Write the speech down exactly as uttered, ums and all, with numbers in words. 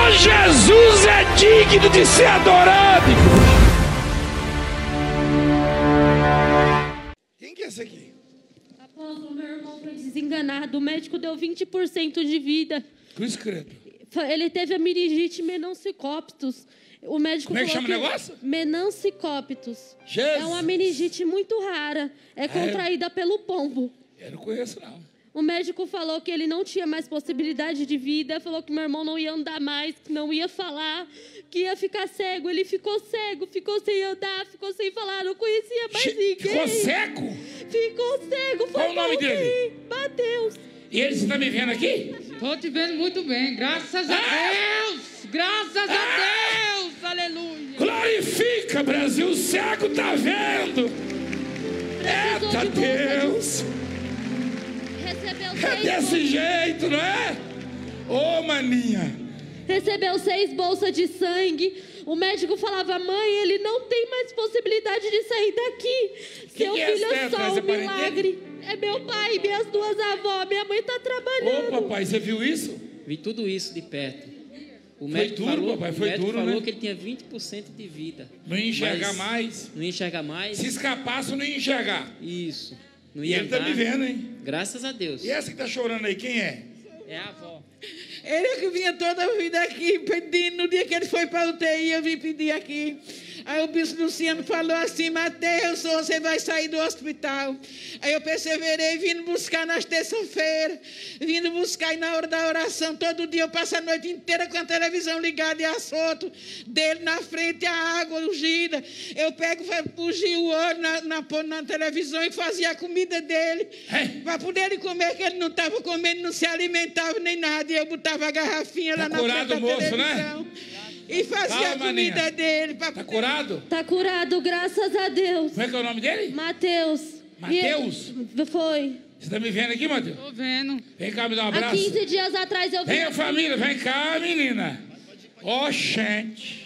Só Jesus é digno de ser adorado. Quem que é esse aqui? Apóstolo, meu irmão foi desenganado. O médico deu vinte por cento de vida. Cruz credo. Ele teve a meningite meningocócitos. O médico Como é que falou chama o negócio? Meningocócitos. Jesus. É uma meningite muito rara. É contraída é. pelo pombo. Eu não conheço, não. O médico falou que ele não tinha mais possibilidade de vida. Falou que meu irmão não ia andar mais, que não ia falar, que ia ficar cego. Ele ficou cego, ficou sem andar, ficou sem falar. Não conhecia mais che ninguém. Ficou cego? Ficou cego. Qual o nome dele? Mateus. E ele está me vendo aqui? Estou te vendo muito bem. Graças a ah! Deus. Graças ah! a Deus. Aleluia. Glorifica, Brasil. O cego está vendo. Eita Deus. Recebeu é desse jeito, não é? Ô, oh, maninha. Recebeu seis bolsas de sangue. O médico falava, mãe, ele não tem mais possibilidade de sair daqui. Que Seu que filho é, é só um milagre. É meu pai, minhas duas avós. Minha mãe está trabalhando. Ô, papai, você viu isso? Vi tudo isso de perto. O foi médico duro, falou, papai, foi o médico duro, falou né? que ele tinha vinte por cento de vida. Não ia enxergar mais. Não ia enxergar mais. Se escapasse, não ia enxergar. Isso. Não ia ia e ele andar. Tá me vendo, hein? Graças a Deus. E essa que tá chorando aí, quem é? É a avó. Ele é que vinha toda a vida aqui pedindo. No dia que ele foi para a U T I, eu vim pedir aqui. Aí o bispo Luciano falou assim, Mateus, você vai sair do hospital. Aí eu perseverei, vindo buscar nas terça-feiras, vindo buscar e na hora da oração, todo dia eu passo a noite inteira com a televisão ligada e assolto, dele na frente, a água ungida. Eu pego, ungir o olho na, na, na televisão e fazia a comida dele. Para poder ele comer, que ele não estava comendo, não se alimentava nem nada. E eu botava a garrafinha lá tá na frente da moço, televisão. Né? E fazia Calma, a comida maninha. dele. Tá poder... curado? Tá curado, graças a Deus. Como é que é o nome dele? Mateus. Mateus? E... Foi. Você tá me vendo aqui, Mateus? Tô vendo. Vem cá, me dá um abraço. Há quinze dias atrás eu vi. Vem, família, vem cá, menina. Ó, oh, gente.